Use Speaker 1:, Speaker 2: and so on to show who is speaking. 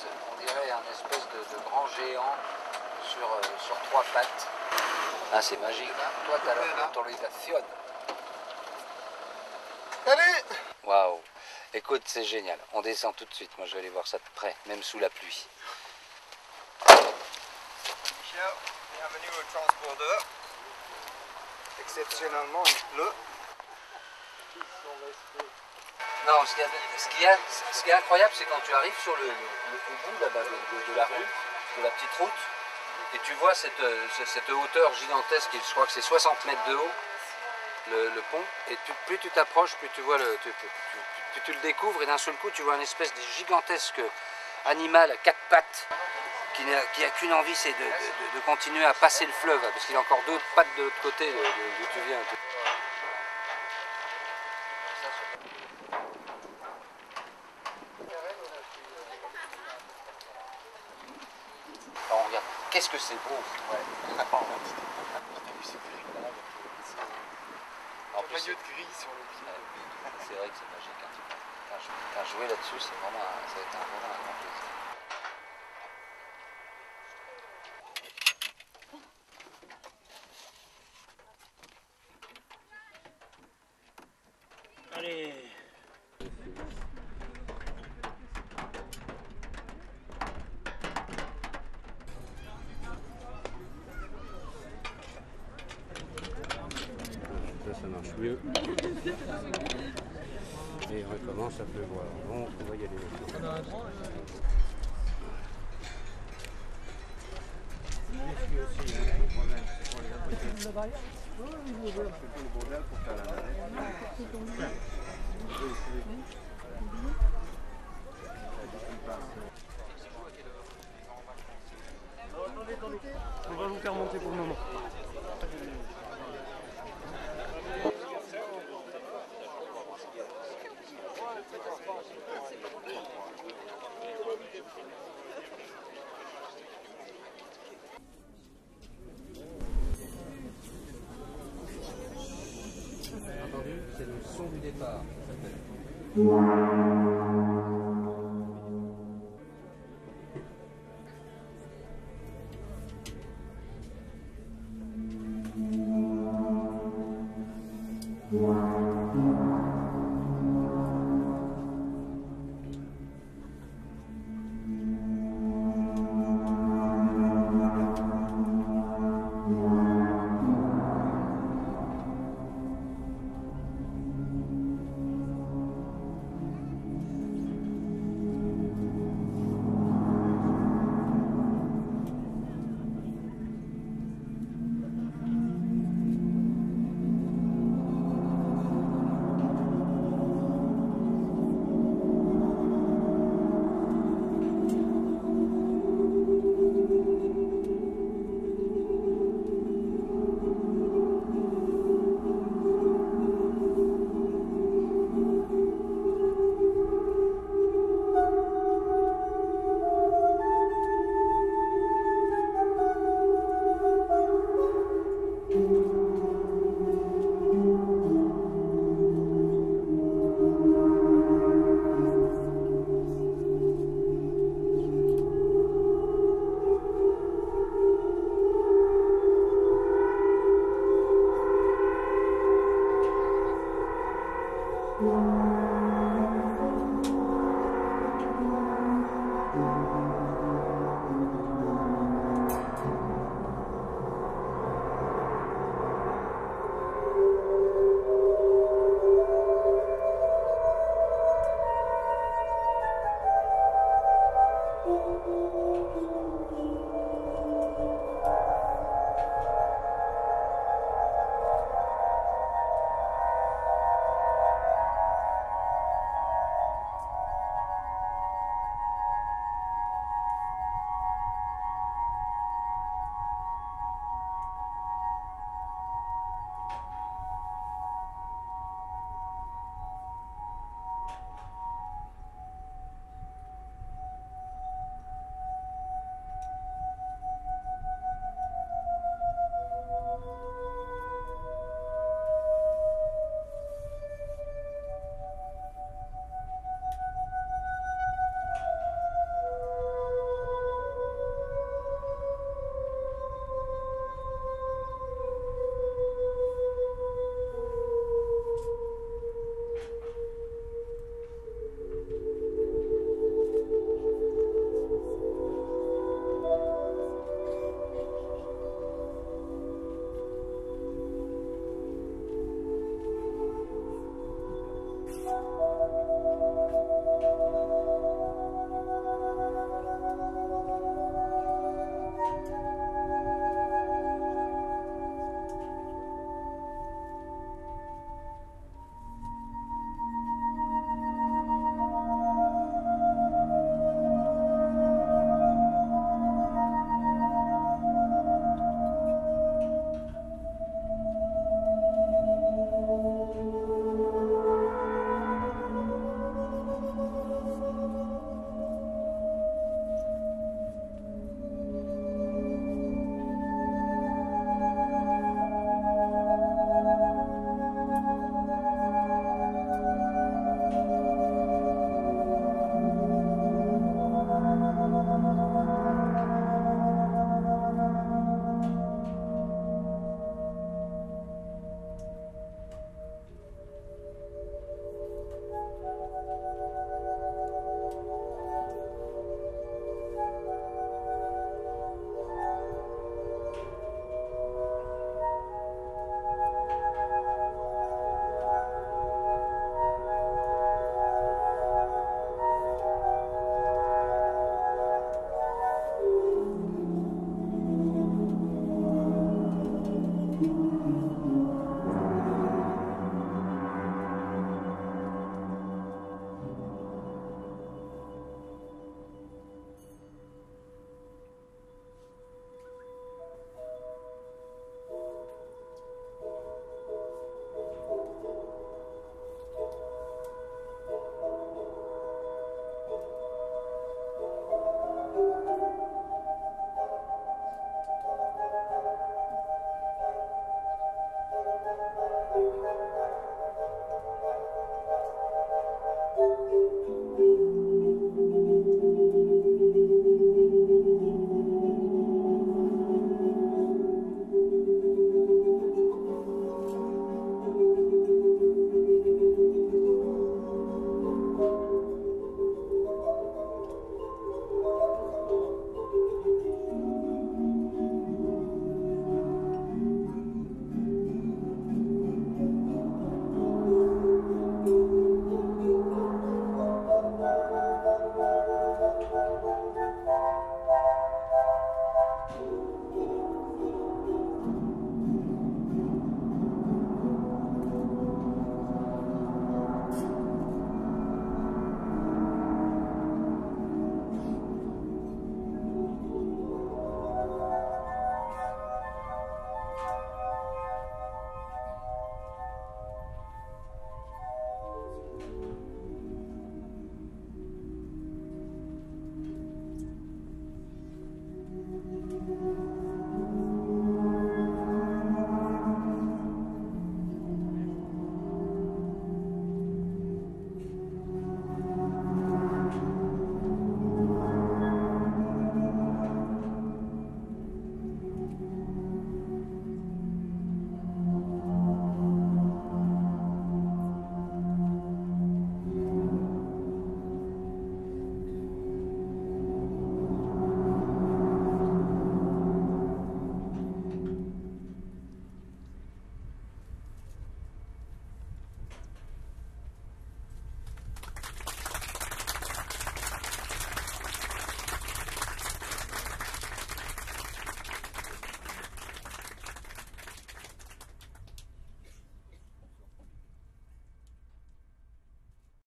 Speaker 1: on dirait un espèce de grand géant sur trois pattes. Ah, c'est magique. Toi, tu as l'autorisation.
Speaker 2: Allez!
Speaker 1: Waouh! Écoute, c'est génial. On descend tout de suite. Moi, je vais aller voir ça de près, même sous la pluie.
Speaker 2: Michel, bienvenue au transbordeur. Exceptionnellement, il pleut.
Speaker 1: Non, ce qui est incroyable, c'est quand tu arrives sur le bout là-bas de la rue, de la petite route, et tu vois cette hauteur gigantesque, je crois que c'est 60 mètres de haut, le pont, et plus tu t'approches, plus tu vois plus tu le découvres, et d'un seul coup, tu vois une espèce de gigantesque animal à quatre pattes, qui n'a qu'une envie, c'est de continuer à passer le fleuve, parce qu'il a encore d'autres pattes de l'autre côté d'où tu viens. Alors, regarde, qu'est-ce que c'est beau! Ouais.
Speaker 2: En plus, maillot de gris sur le pied.
Speaker 1: C'est vrai que c'est magique. Quand jouer là-dessus, ça va être vraiment un grand plaisir.
Speaker 3: Allez.
Speaker 4: Ça marche mieux. Et on recommence à pleuvoir. Bon, on va y aller.
Speaker 3: On va vous faire monter pour le moment.
Speaker 1: Entendu, c'est le son du départ.